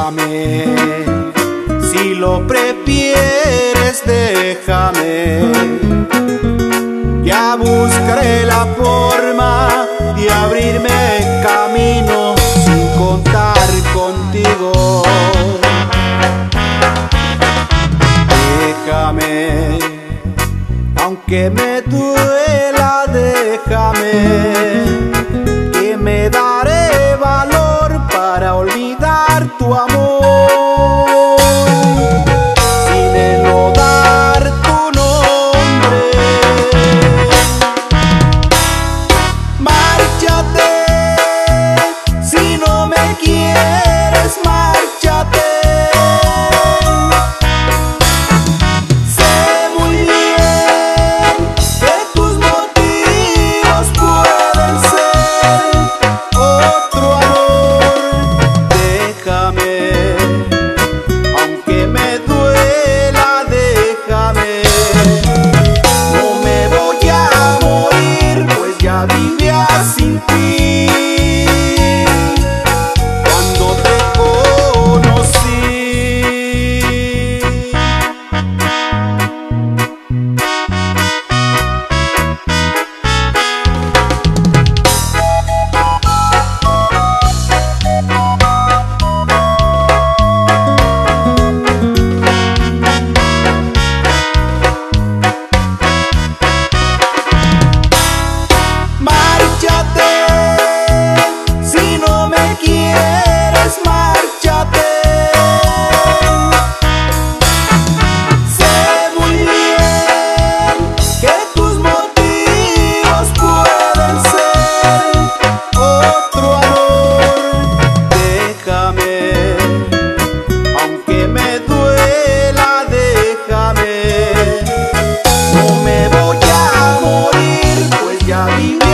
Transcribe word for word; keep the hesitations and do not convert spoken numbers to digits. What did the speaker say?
Déjame, si lo prefieres, déjame. Ya buscaré la forma de abrirme camino sin contar contigo. Déjame, aunque me duela, déjame, que me daré valor para olvidar tu amor, sin enlodar tu nombre. Márchate, si no me quieres, márchate. Vivía sin ti cuando te conocí. Si no me quieres, márchate. Sé muy bien que tus motivos pueden ser otro amor. Déjame, aunque me duela, déjame. No me voy a morir, pues ya viví.